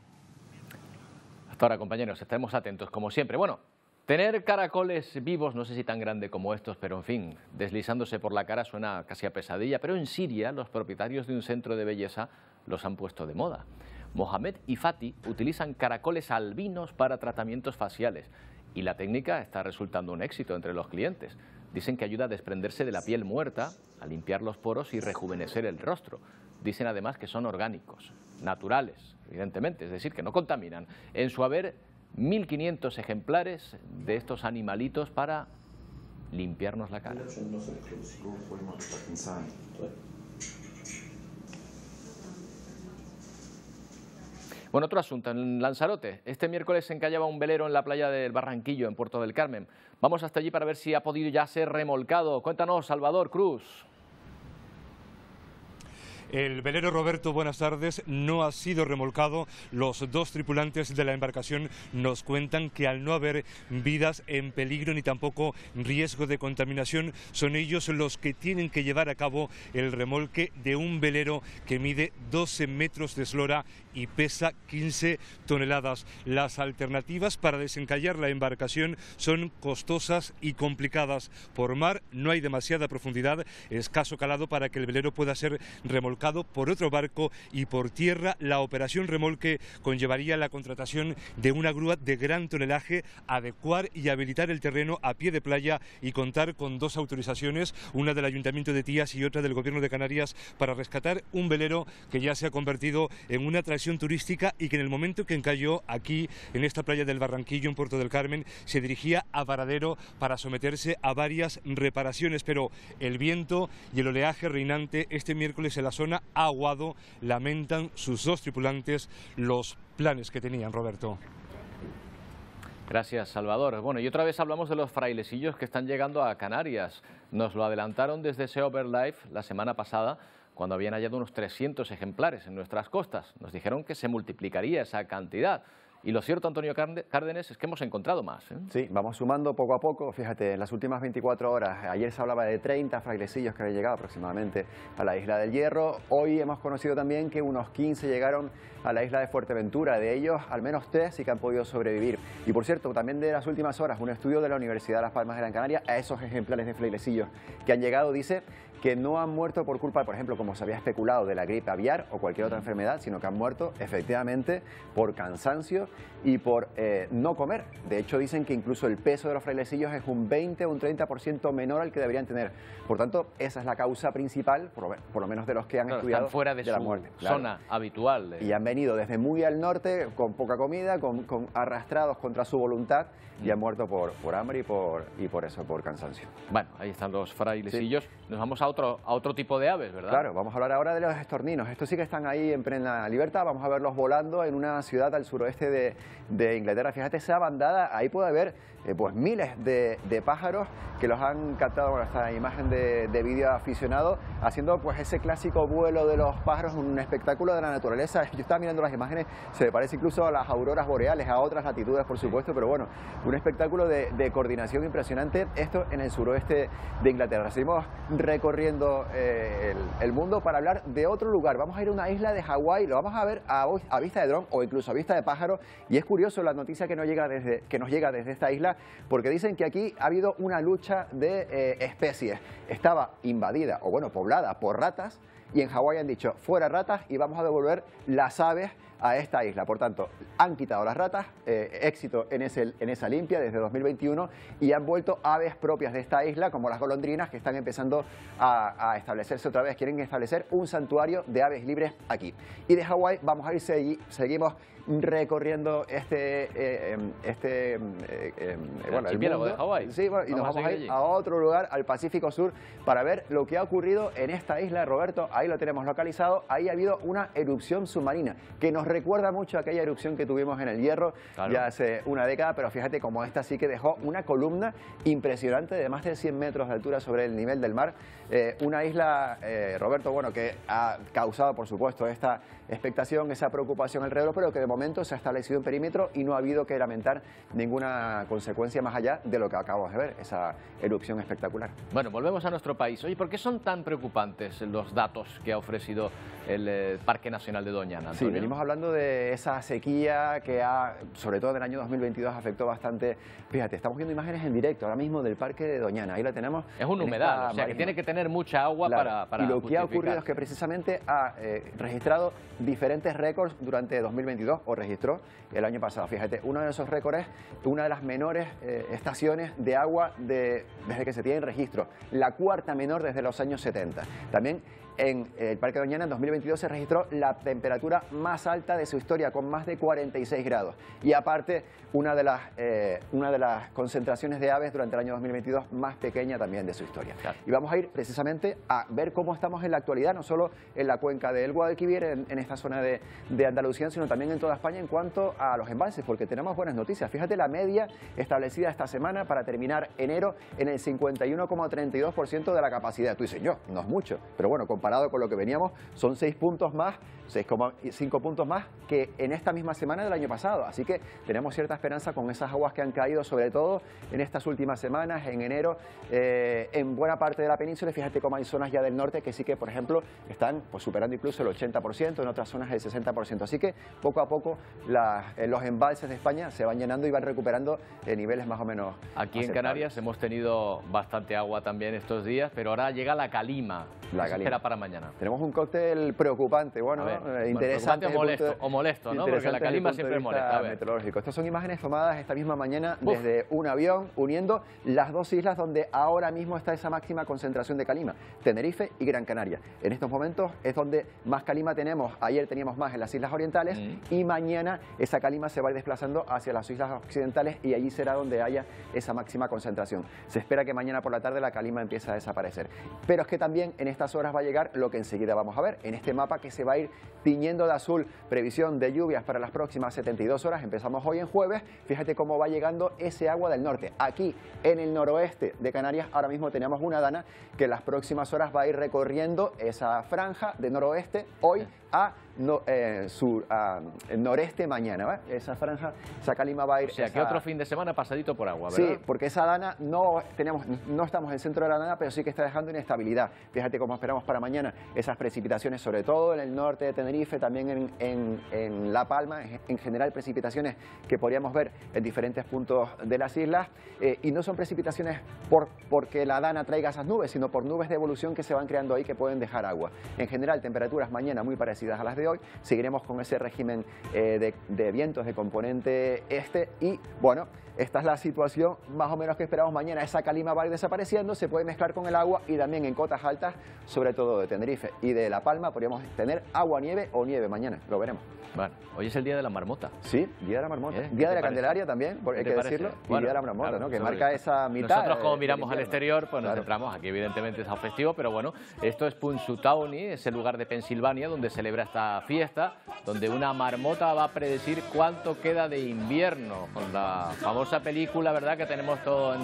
Hasta ahora, compañeros. Estaremos atentos, como siempre. Bueno, tener caracoles vivos, no sé si tan grande como estos, pero en fin, deslizándose por la cara suena casi a pesadilla. Pero en Siria, los propietarios de un centro de belleza los han puesto de moda. Mohamed y Fati utilizan caracoles albinos para tratamientos faciales. Y la técnica está resultando un éxito entre los clientes. Dicen que ayuda a desprenderse de la piel muerta, a limpiar los poros y rejuvenecer el rostro. Dicen además que son orgánicos, naturales, evidentemente, es decir, que no contaminan. En su haber, 1.500 ejemplares de estos animalitos para limpiarnos la cara. Bueno, otro asunto, en Lanzarote. Este miércoles se encallaba un velero en la playa del Barranquillo, en Puerto del Carmen. Vamos hasta allí para ver si ha podido ya ser remolcado. Cuéntanos, Salvador Cruz.
El velero, Roberto, buenas tardes, no ha sido remolcado. Los 2 tripulantes de la embarcación nos cuentan que al no haber vidas en peligro ni tampoco riesgo de contaminación, son ellos los que tienen que llevar a cabo el remolque de un velero que mide 12 metros de eslora y pesa 15 toneladas. Las alternativas para desencallar la embarcación son costosas y complicadas. Por mar no hay demasiada profundidad, escaso calado para que el velero pueda ser remolcado remolcado por otro barco y por tierra. La operación remolque conllevaría la contratación de una grúa de gran tonelaje, adecuar y habilitar el terreno a pie de playa y contar con 2 autorizaciones, una del Ayuntamiento de Tías y otra del Gobierno de Canarias, para rescatar un velero que ya se ha convertido en una atracción turística y que en el momento que encalló aquí en esta playa del Barranquillo, en Puerto del Carmen, se dirigía a Varadero para someterse a varias reparaciones, pero el viento y el oleaje reinante este miércoles en la zona ha aguado. Lamentan sus 2 tripulantes los planes que tenían, Roberto.
Gracias, Salvador. Bueno, y otra vez hablamos de los frailecillos que están llegando a Canarias. Nos lo adelantaron desde Sea Over Life la semana pasada, cuando habían hallado unos 300 ejemplares en nuestras costas. Nos dijeron que se multiplicaría esa cantidad. Y lo cierto, Antonio Cárdenes, es que hemos encontrado más, ¿eh?
Sí, vamos sumando poco a poco. Fíjate, en las últimas 24 horas, ayer se hablaba de 30 frailecillos que habían llegado aproximadamente a la isla del Hierro. Hoy hemos conocido también que unos 15 llegaron a la isla de Fuerteventura. De ellos, al menos 3 sí que han podido sobrevivir. Y por cierto, también de las últimas horas, un estudio de la Universidad de Las Palmas de Gran Canaria a esos ejemplares de frailecillos que han llegado dice que no han muerto por culpa, por ejemplo, como se había especulado, de la gripe aviar o cualquier otra enfermedad, sino que han muerto efectivamente por cansancio y por no comer. De hecho, dicen que incluso el peso de los frailecillos es un 20 o un 30% menor al que deberían tener. Por tanto, esa es la causa principal, por lo menos de los que han estudiado,
están fuera de
la
su
muerte.
zona habitual.
Y han venido desde muy al norte, con poca comida, con arrastrados contra su voluntad, y han muerto por hambre y por eso, por cansancio.
Bueno, ahí están los frailecillos. Sí. Nos vamos a otro tipo de aves, ¿verdad?
Claro, vamos a hablar ahora de los estorninos. Estos sí que están ahí en plena libertad. Vamos a verlos volando en una ciudad al suroeste de Inglaterra. Fíjate, esa bandada, ahí puede haber pues miles de pájaros que los han captado con esta imagen de vídeo aficionado, haciendo pues ese clásico vuelo de los pájaros, un espectáculo de la naturaleza. Yo estaba mirando las imágenes, se me parece incluso a las auroras boreales, a otras latitudes por supuesto, pero bueno, un espectáculo de coordinación impresionante, esto en el suroeste de Inglaterra. Seguimos recorriendo el mundo para hablar de otro lugar. Vamos a ir a una isla de Hawái, lo vamos a ver a vista de dron o incluso a vista de pájaro, y es curioso la noticia que nos llega desde esta isla, porque dicen que aquí ha habido una lucha de especies. Estaba invadida, o bueno, poblada por ratas, y en Hawái han dicho, fuera ratas y vamos a devolver las aves a esta isla. Por tanto, han quitado las ratas, éxito en esa limpia desde 2021, y han vuelto aves propias de esta isla, como las golondrinas, que están empezando a establecerse otra vez. Quieren establecer un santuario de aves libres aquí. Y de Hawái vamos a ir, seguimos recorriendo bueno, el mundo
de Hawái.
Sí, bueno, y nos vamos a ir a otro lugar, al Pacífico Sur, para ver lo que ha ocurrido en esta isla. Roberto, ahí lo tenemos localizado. Ahí ha habido una erupción submarina que nos recuerda mucho a aquella erupción que tuvimos en el Hierro, claro, ya hace una década, pero fíjate como esta sí que dejó una columna impresionante de más de 100 metros de altura sobre el nivel del mar. Una isla, Roberto, bueno, que ha causado, por supuesto, esta expectación, esa preocupación alrededor, pero que de momento se ha establecido un perímetro y no ha habido que lamentar ninguna consecuencia más allá de lo que acabamos de ver, esa erupción espectacular.
Bueno, volvemos a nuestro país. Oye, ¿por qué son tan preocupantes los datos que ha ofrecido el Parque Nacional de Doñana, Antonio?
Sí, venimos hablando de esa sequía que sobre todo en el año 2022, afectó bastante. Fíjate, estamos viendo imágenes en directo ahora mismo del Parque de Doñana. Ahí la tenemos.
Es un humedal, o sea, que tiene que tener mucha agua, claro, para
y lo que ha ocurrido es que precisamente ha registrado diferentes récords durante 2022, o registró el año pasado. Fíjate, uno de esos récords es una de las menores estaciones de agua desde que se tiene registro, la cuarta menor desde los años 70. También en el Parque de Doñana en 2022 se registró la temperatura más alta de su historia, con más de 46 grados. Y aparte, una de las concentraciones de aves durante el año 2022 más pequeña también de su historia. Claro. Y vamos a ir precisamente a ver cómo estamos en la actualidad, no solo en la cuenca del Guadalquivir, en esta zona de Andalucía, sino también en toda España en cuanto a los embalses, porque tenemos buenas noticias. Fíjate la media establecida esta semana para terminar enero en el 51,32% de la capacidad. Tú dices, no es mucho, pero bueno, comparado con lo que veníamos, son 6 puntos más, 6,5 puntos más que en esta misma semana del año pasado. Así que tenemos cierta esperanza con esas aguas que han caído, sobre todo en estas últimas semanas, en enero, en buena parte de la península. Fíjate cómo hay zonas ya del norte que sí que, por ejemplo, están pues superando incluso el 80%, en otras zonas el 60%. Así que poco a poco los embalses de España se van llenando y van recuperando niveles más o menos
aquí aceptables. En Canarias hemos tenido bastante agua también estos días, pero ahora llega la calima. La calima. Espera para para mañana?
Tenemos un cóctel preocupante, bueno, interesante.
Preocupante o molesto, ¿no? Porque la calima siempre molesta.
Meteorológico. Estas son imágenes tomadas esta misma mañana desde un avión uniendo las dos islas donde ahora mismo está esa máxima concentración de calima, Tenerife y Gran Canaria. En estos momentos es donde más calima tenemos. Ayer teníamos más en las islas orientales y mañana esa calima se va a ir desplazando hacia las islas occidentales y allí será donde haya esa máxima concentración. Se espera que mañana por la tarde la calima empiece a desaparecer. Pero es que también en estas horas va a llegar lo que enseguida vamos a ver, en este mapa que se va a ir tiñendo de azul, previsión de lluvias para las próximas 72 horas, empezamos hoy en jueves, fíjate cómo va llegando ese agua del norte. Aquí en el noroeste de Canarias ahora mismo tenemos una dana que en las próximas horas va a ir recorriendo esa franja de noroeste hoy a noreste mañana, ¿va? Esa franja, esa calima va a ir...
O sea, que otro fin de semana pasadito por agua,
Sí,
¿verdad?
porque esa dana no estamos en el centro de la dana, pero sí que está dejando inestabilidad. Fíjate cómo esperamos para mañana esas precipitaciones, sobre todo en el norte de Tenerife, también en La Palma, en general precipitaciones que podríamos ver en diferentes puntos de las islas, y no son precipitaciones porque la dana traiga esas nubes, sino por nubes de evolución que se van creando ahí que pueden dejar agua. En general, temperaturas mañana muy parecidas a las de hoy, seguiremos con ese régimen de vientos de componente este y, bueno, esta es la situación más o menos que esperamos mañana. Esa calima va a ir desapareciendo, se puede mezclar con el agua y también en cotas altas, sobre todo de Tenerife y de La Palma, podríamos tener agua, nieve o nieve mañana, lo veremos.
Bueno, hoy es el Día de la Marmota.
Sí, Día de la Marmota. Día de la Candelaria también, hay que decirlo, y Día de la Marmota, claro, ¿no? Que marca esa mitad.
Nosotros como miramos al exterior, pues nos centramos aquí, evidentemente es algo festivo, pero bueno, esto es Punxsutawney, es el lugar de Pensilvania donde celebra esta fiesta, donde una marmota va a predecir cuánto queda de invierno, con la famosa película, ¿verdad?, que tenemos todo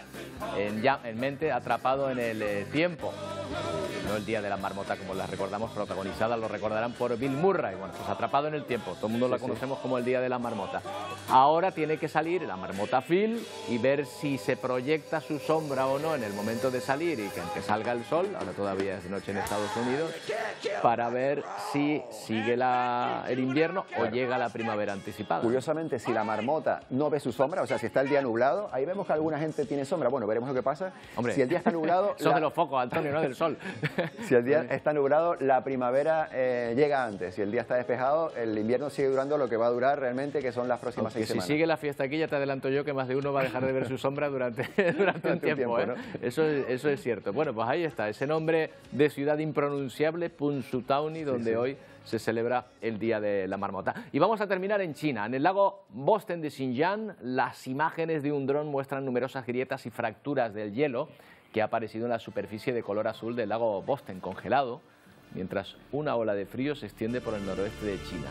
en mente, Atrapado en el tiempo. No el Día de la Marmota como la recordamos, protagonizada, lo recordarán por Bill Murray. Bueno, pues Atrapado en el tiempo, todo el mundo la conocemos como el Día de la Marmota. Ahora tiene que salir la marmota Phil y ver si se proyecta su sombra o no en el momento de salir y que salga el sol, ahora todavía es noche en Estados Unidos, para ver si sigue el invierno o llega la primavera anticipada.
Curiosamente, si la marmota no ve su sombra, o sea, si está el día nublado, ahí vemos que alguna gente tiene sombra. Bueno, veremos lo que pasa.
Hombre,
si el día está nublado...
Son de los focos, Antonio, no del sol.
Si el día está nublado, la primavera llega antes. Si el día está despejado, el invierno sigue durando lo que va a durar realmente, que son las próximas 6 semanas.
Si sigue la fiesta aquí, ya te adelanto yo que más de uno va a dejar de ver su sombra durante un tiempo, ¿no? Eso es cierto. Bueno, pues ahí está, ese nombre de ciudad impronunciable, Punxsutawney, donde hoy se celebra el Día de la Marmota. Y vamos a terminar en China. En el lago Boston de Xinjiang, las imágenes de un dron muestran numerosas grietas y fracturas del hielo que ha aparecido en la superficie de color azul del lago Boston congelado, mientras una ola de frío se extiende por el noroeste de China.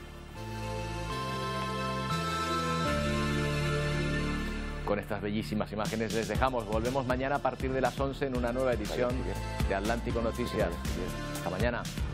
Con estas bellísimas imágenes les dejamos. Volvemos mañana a partir de las 11 en una nueva edición de Atlántico Noticias. Hasta mañana.